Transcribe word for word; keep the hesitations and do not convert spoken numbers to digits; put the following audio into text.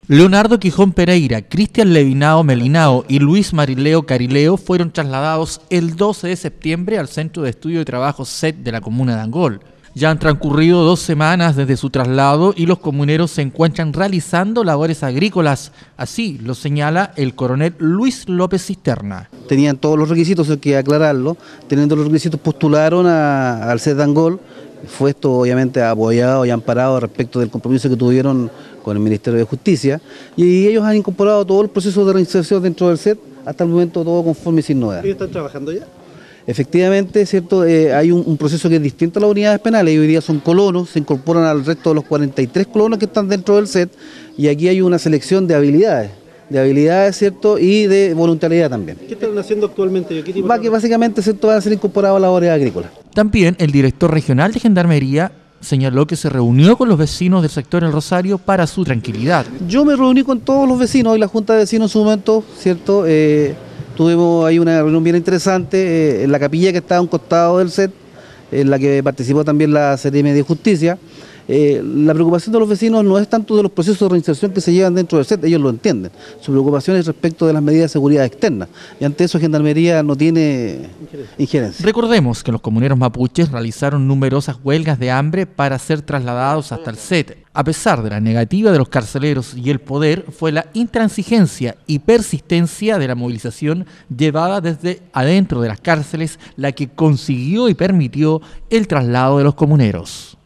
Leonardo Quijón Pereira, Cristian Levinao Melinao y Luis Marileo Carileo fueron trasladados el doce de septiembre al Centro de Estudio y Trabajo C E T de la comuna de Angol. Ya han transcurrido dos semanas desde su traslado y los comuneros se encuentran realizando labores agrícolas. Así lo señala el coronel Luis López Cisterna. Tenían todos los requisitos, hay que aclararlo. Teniendo los requisitos postularon a, al C E T de Angol. Fue esto obviamente apoyado y amparado respecto del compromiso que tuvieron con el Ministerio de Justicia, y ellos han incorporado todo el proceso de reinserción dentro del C E T, hasta el momento todo conforme y sin novedad. ¿Ellos están trabajando ya? Efectivamente, cierto, eh, hay un, un proceso que es distinto a las unidades penales, y hoy día son colonos, se incorporan al resto de los cuarenta y tres colonos que están dentro del C E T, y aquí hay una selección de habilidades, de habilidades, cierto, y de voluntariedad también. ¿Qué están haciendo actualmente? ¿Qué tipo Va, que básicamente, cierto, van a ser incorporados a labores agrícolas. También el director regional de Gendarmería señaló que se reunió con los vecinos del sector El Rosario para su tranquilidad. Yo me reuní con todos los vecinos y la Junta de Vecinos en su momento, ¿cierto? Eh, tuvimos ahí una reunión bien interesante eh, en la capilla que estaba a un costado del C E T, en la que participó también la C T M de Justicia. Eh, la preocupación de los vecinos no es tanto de los procesos de reinserción que se llevan dentro del C E T, ellos lo entienden. Su preocupación es respecto de las medidas de seguridad externa, y ante eso Gendarmería no tiene injerencia. Recordemos que los comuneros mapuches realizaron numerosas huelgas de hambre para ser trasladados hasta el C E T. A pesar de la negativa de los carceleros y el poder, fue la intransigencia y persistencia de la movilización llevada desde adentro de las cárceles la que consiguió y permitió el traslado de los comuneros.